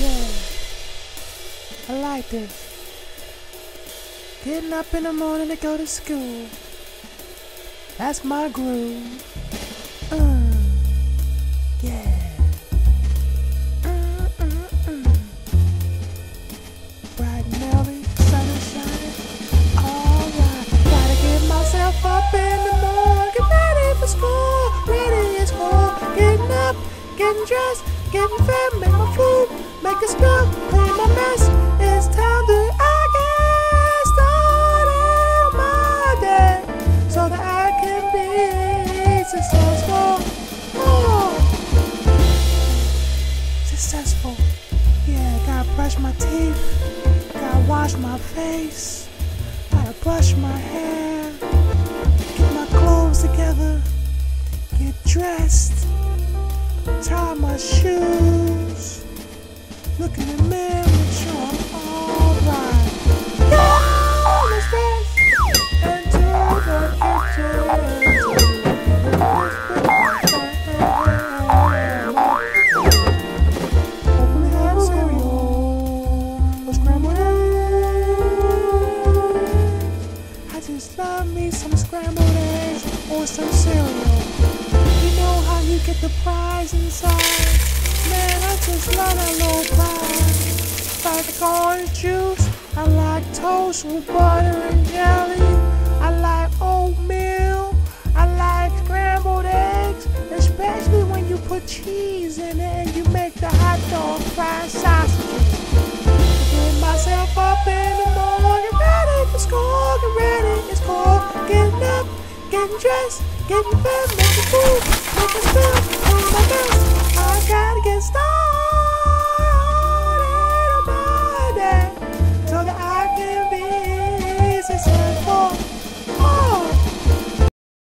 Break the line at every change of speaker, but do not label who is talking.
Yeah, I like this. Getting up in the morning to go to school. That's my groove. Yeah. Bright and early, sun is shining. Alright, gotta get myself up in the morning. Get ready for school. Ready is school. Getting up, getting dressed, getting fed, make my food, make a spill, clean my mess. It's time to get started my day so that I can be successful. Successful. Yeah, gotta brush my teeth, gotta wash my face, gotta brush my hair, get my clothes together, get dressed, tie my shoes, look in the mirror, make sure I'm alright. Yeah, let's dance into the kitchen. Hopefully have cereal or scrambled eggs. I just love me some scrambled eggs or some cereal. You know how you get the prize inside. Man, I just love that little prize. I like orange juice. I like toast with butter and jelly. I like oatmeal. I like scrambled eggs, especially when you put cheese in it and you make the hot dog fried sausages. Get myself up in the morning, get ready for school, get ready, it's cool. Getting up, getting dressed, getting fed, making food, making spill, doing my best. I gotta get started.